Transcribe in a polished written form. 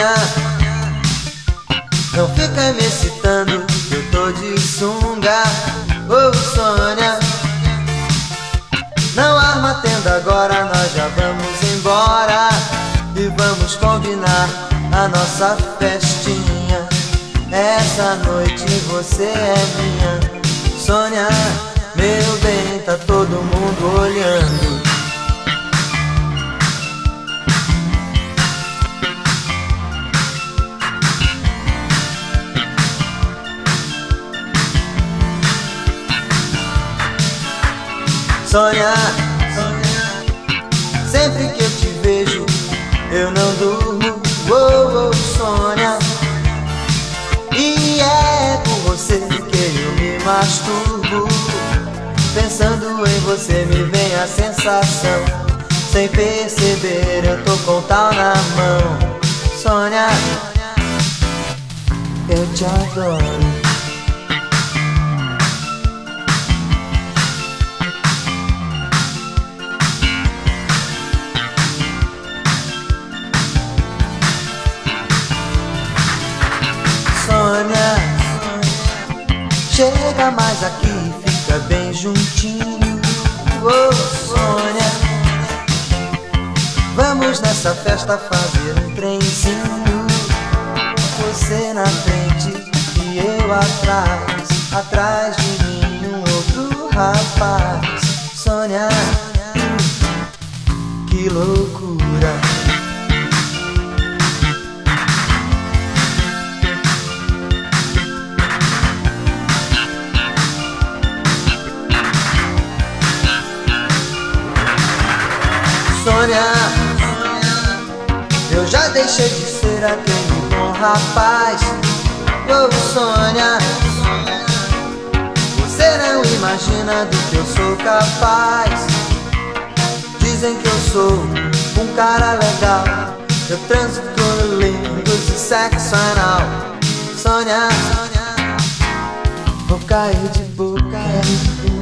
Sônia, não fica me excitando, eu tô de sunga. Oh, Sônia, não arma tenda agora, nós já vamos embora e vamos combinar a nossa festinha. Essa noite você é minha. Sônia, meu bem, tá todo mundo olhando. Sônia, sempre que eu te vejo, eu não durmo. Oh, oh, Sônia, e é por você que eu me masturbo. Pensando em você me vem a sensação. Sem perceber eu tô com tal na mão. Sônia, eu te adoro. Sônia, chega mais aqui, fica bem juntinho. Oh, Sônia, vamos nessa festa fazer um trenzinho. Você na frente e eu atrás, atrás de mim um outro rapaz. Sônia, que loucura. Sônia, eu já deixei de ser aquele bom rapaz. Oh, Sônia, você não imagina do que eu sou capaz. Dizem que eu sou um cara legal, eu transo com lindos e sexo anal. Sônia, vou cair de boca